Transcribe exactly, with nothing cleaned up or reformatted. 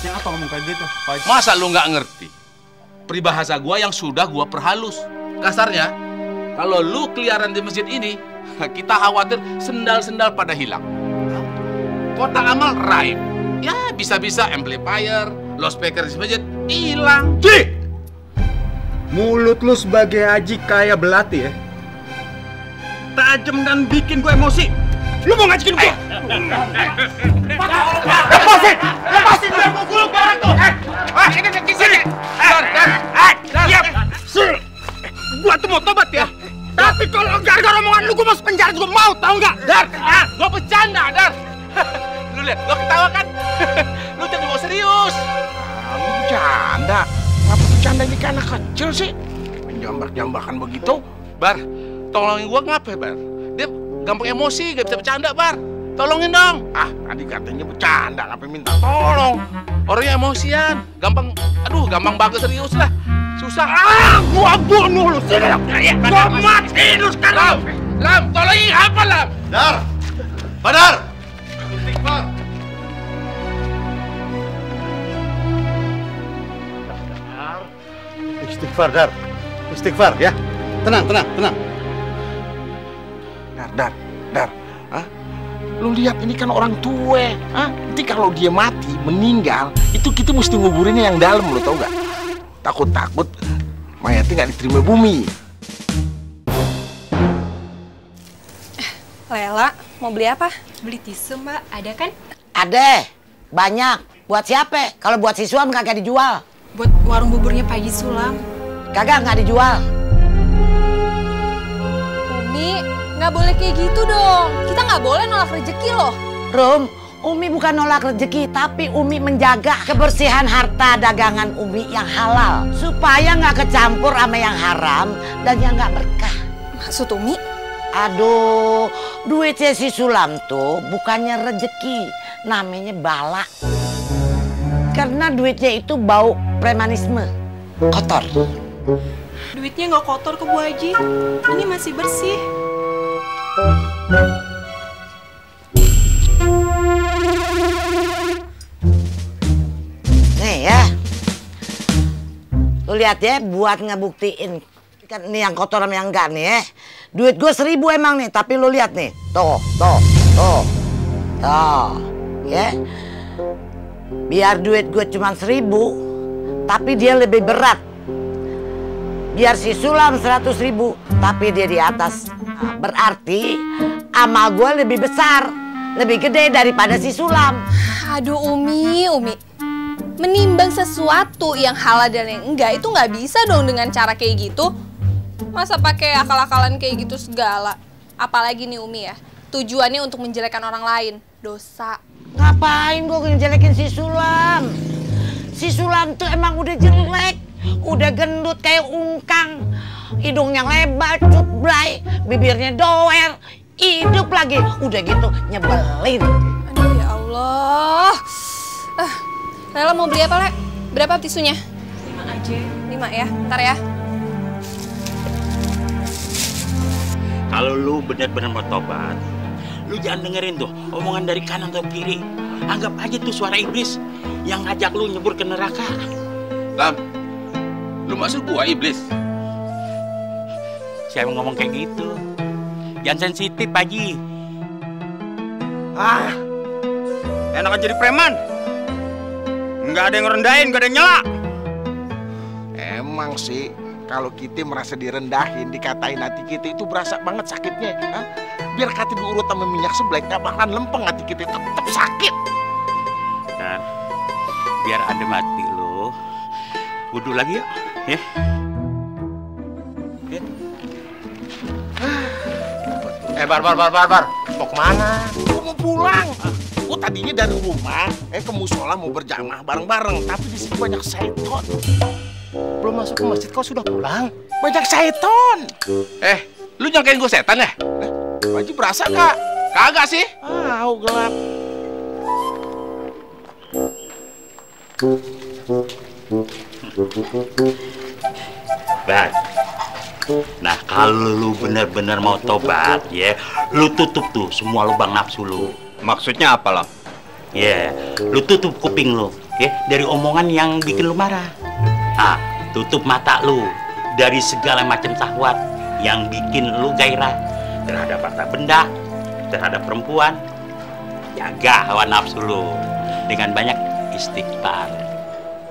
Maksudnya apa ngomong kayak gitu, Pak Haji? Masa lu nggak ngerti? Peribahasa gua yang sudah gua perhalus. Kasarnya, kalau lu keliaran di masjid ini, kita khawatir sendal-sendal pada hilang. Kotak amal raib. Ya bisa-bisa amplifier, loudspeaker di masjid hilang. Cik! Mulut lu sebagai haji kayak belati ya. Tajam dan bikin gue emosi. Lu mau ngajakin gue? Lepasin! Lepasin! Biar gue gulung barang tuh! Ah, ini di sini! Dar, dar! Diam! Gua tuh mau tobat ya. Tapi kalau gara-gara omongan lu gue masuk penjara juga mau, tau nggak? Dar! Ah, gua bercanda, Dar! Lu lihat, gua ketawa kan? Lu jadi mau serius. Kamu bercanda? Ngapa bercanda ini kan anak kecil sih? Menjambak-jambakan begitu? Bar, tolongin gua ngapain, Bar? Dia gampang emosi, gak bisa bercanda, Bar. Tolongin dong. Ah, tadi katanya bercanda, ngapain minta tolong? Orangnya emosian, gampang, aduh, gampang banget serius lah. Susah. Ah, gua bunuh lu sini. Gua mati lu sekarang. Lam, tolongin apa, Lam? Dar! Badar! Istighfar! Istighfar, Dar. Istighfar, ya. Tenang, tenang, tenang. Dar, dar, dar. Hah? Lu lihat ini kan orang tua. Hah? Nanti kalau dia mati, meninggal, itu kita mesti nguburinnya yang dalam, lu tau gak? Takut-takut mayatnya nggak diterima bumi. Lela, mau beli apa? Beli tisu, Mbak. Ada kan? Ada, banyak. Buat siapa? Kalau buat si Sulam kagak dijual. Buat warung buburnya Pak Haji Sulam. Kagak, nggak dijual. Umi, nggak boleh kayak gitu dong. Kita nggak boleh nolak rezeki loh. Rum, Umi bukan nolak rezeki, tapi Umi menjaga kebersihan harta dagangan Umi yang halal. Supaya nggak kecampur sama yang haram dan yang nggak berkah. Maksud Umi? Aduh, duitnya si Sulam tuh bukannya rezeki, namanya bala. Karena duitnya itu bau premanisme, kotor. Duitnya nggak kotor ke Bu Haji. Ini masih bersih. Nih ya, lu lihat ya, buat ngebuktiin kan ini yang kotor sama yang enggak nih ya. Duit gue seribu emang nih, tapi lu lihat nih, tuh, tuh, tuh, tuh, ya. Biar duit gue cuma seribu, tapi dia lebih berat. Biar si Sulam seratus ribu, tapi dia di atas. Nah, berarti amal gue lebih besar, lebih gede daripada si Sulam. Aduh Umi, Umi. Menimbang sesuatu yang halal dan yang enggak itu nggak bisa dong dengan cara kayak gitu. Masa pakai akal-akalan kayak gitu segala. Apalagi nih Umi ya, tujuannya untuk menjelekkan orang lain. Dosa. Ngapain gue ngejelekin si Sulam? Si Sulam tuh emang udah jelek, udah gendut kayak ungkang, hidungnya lebar, cutblay, bibirnya doer, hidup lagi, udah gitu nyebelin. Aduh ya Allah. Ah, Lela mau beli apa, Le? Berapa tisunya? Lima aja. Lima ya, ntar ya. Kalau lu bener-bener mau tobat, lu jangan dengerin tuh omongan dari kanan atau kiri. Anggap aja tuh suara iblis yang ngajak lu nyebur ke neraka. Lam, lu maksud gua iblis? Siapa ngomong kayak gitu? Jangan sensitif, Pak Haji. Ah, enak jadi preman. Nggak ada yang rendahin, nggak ada yang nyela. Emang sih, kalau kita merasa direndahin, dikatain hati kita itu berasa banget sakitnya. Hah? Biar kata diurut sama minyak seblek, nggak bakalan lempeng hati kita, tetap sakit. Dan biar adem hati lu, wudhu lagi yuk, ya. Ya. Eh, bar, bar, bar, bar, bar. Mau kemana? Gua mau pulang. Gua tadinya dari rumah, eh ke musola mau berjamaah bareng-bareng, tapi di sini banyak seton. Belum masuk ke masjid kau sudah pulang? Banyak seton. Eh, lu nyangkain gua setan ya? Eh, Pak Haji berasa kak? Kagak sih. Ah, oh, gelap. Bang, nah kalau lu bener-bener mau tobat, ya, lu tutup tuh semua lubang nafsu lu. Maksudnya apa, Lam? Ya, lu tutup kuping lu, ya dari omongan yang bikin lu marah. Ah, tutup mata lu dari segala macam syahwat yang bikin lu gairah terhadap harta benda, terhadap perempuan. Jaga hawa nafsu lu dengan banyak istighfar.